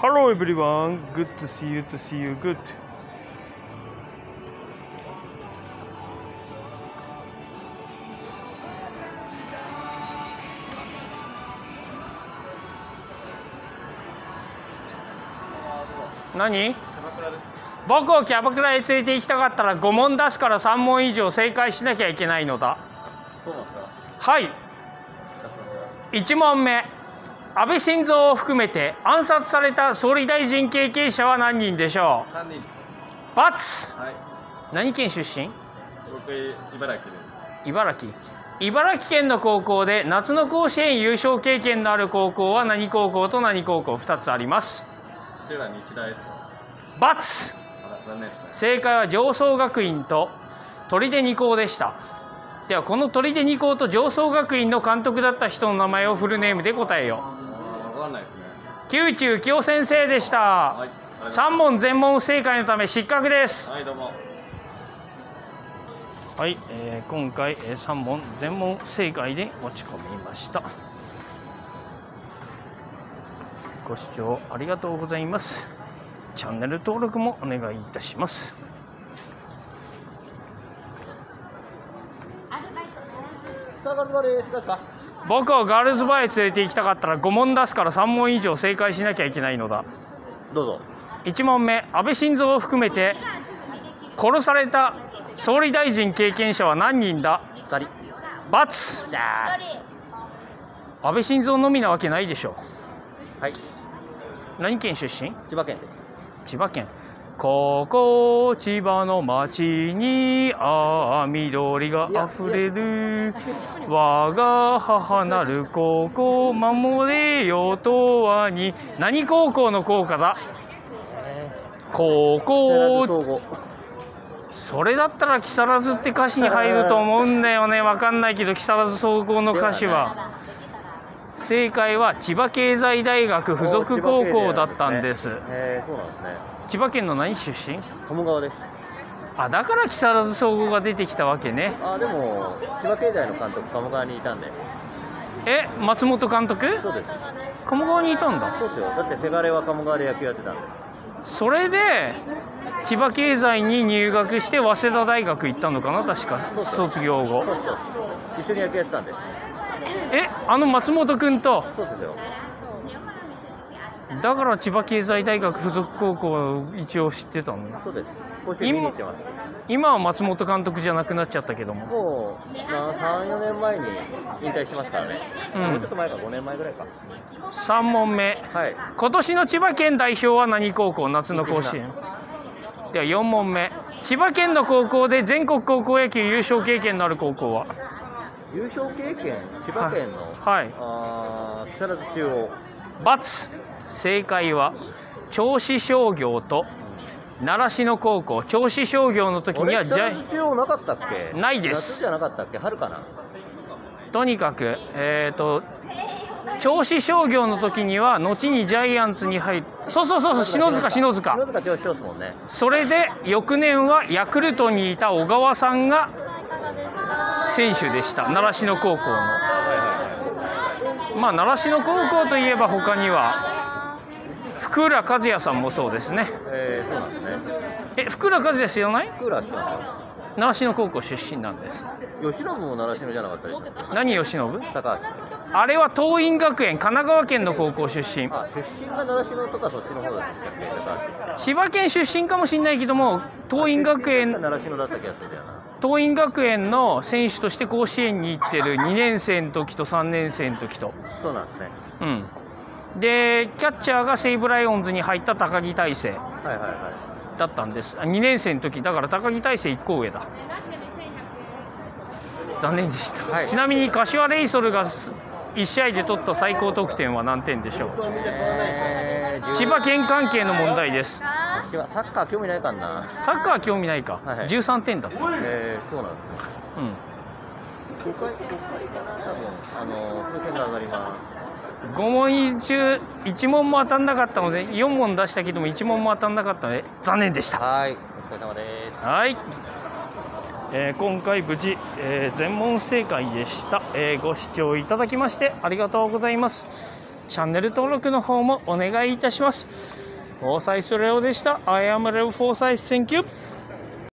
Hello everyone, good to see you, good. 何？僕をキャバクラへ連れて行きたかったら5問出すから3問以上正解しなきゃいけないのだ。 そうなんですか？ はい。1問目。安倍晋三を含めて暗殺された総理大臣経験者は何人でしょう？ 3人。 ×。 はい。 何県出身？ 僕、茨城です。 茨城県の高校で夏の甲子園優勝経験のある高校は何高校と何高校2つあります。 土浦日大ですか？ ×。 残念ですね。 正解は常総学院と取手二高でした。ではこの取手二高と常総学院の監督だった人の名前をフルネームで答えよう。 分かんないですね。 木内幸雄先生でした。 はい、 3問全問不正解のため失格です。 はい、どうも。 はい、今回3問全問不正解で落ち込みました。ご視聴ありがとうございます。チャンネル登録もお願いいたします。僕をガールズバーへ連れて行きたかったら5問出すから3問以上正解しなきゃいけないのだ。 どうぞ。 1問目。安倍晋三を含めて殺された総理大臣経験者は何人だ？ 2人。 ×。安倍晋三のみなわけないでしょ。 はい。 何県出身？ 千葉県です。 千葉県。ここ千葉の町に緑があふれる。我が母なる高校守れよとはに。何高校の校歌だ？高校。それだったら木更津って歌詞に入ると思うんだよね。わかんないけど木更津総合の歌詞は。正解は千葉経済大学附属高校だったんです。 そうなんですね。 千葉県の何出身？ 鴨川です。 あ、だから木更津総合が出てきたわけね。 でも千葉経済の監督鴨川にいたんで。 松本監督？ そうです。 鴨川にいたんだ。 そうですよ。だってせがれは鴨川で野球やってたんで。 それで千葉経済に入学して早稲田大学行ったのかな、確か。卒業後。 そう一緒に野球やってたんで。 松本君と。 そうですよ。 だから千葉経済大学附属高校は一応知ってたんだ。 そうです。見に行ってます。 今は松本監督じゃなくなっちゃったけども。 もう3、4年前に引退してますからね。もうちょっと前か、5年前ぐらいか。 3問目。はい。今年の千葉県代表は何高校？夏の甲子園。では4問目。千葉県の高校で全国高校野球優勝経験のある高校は？ 優勝経験、千葉県の、木更津中央。 ×。正解は銚子商業と習志野高校。銚子商業の時には木更津中央なかったっけ？ ないです。 夏じゃなかったっけ？春かな。 とにかく銚子商業の時には後にジャイアンツに入る。そう篠塚銚子ですもんね。それで翌年はヤクルトにいた小川さんが選手でした。習志野高校の。習志野高校といえば他には福浦和也さんもそうですね。 そうなんですね。 福浦和也知らない？ 福浦知らない。 習志野高校出身なんです。 慶喜も習志野じゃなかったですか？ 何慶喜？ 高橋。 あれは桐蔭学園、神奈川県の高校出身。 出身が習志野とかそっちの方だったっけ？ 千葉県出身かもしれないけども、桐蔭学園の選手として甲子園に行ってる2年生の時と3年生の時と。 そうなんですね。 でキャッチャーが西武ライオンズに入った高木大成だったんです。2年生の時だから高木大成1個上だ。残念でした。ちなみに柏レイソルが1試合で取った最高得点は何点でしょう？千葉県関係の問題です。 サッカー興味ないかな。 サッカー興味ないか。13点だった。 そうなんですね。5回かな、多分風船が上がります。 5問中1問も当たんなかったので、4問出したけども1問も当たんなかったので残念でした。 はい、お疲れ様です。 はい。今回無事、全問不正解でした。ご視聴いただきましてありがとうございます。 チャンネル登録の方もお願いいたします。フォーサイスレオでした。I am Rev フォーサイス。Thank you.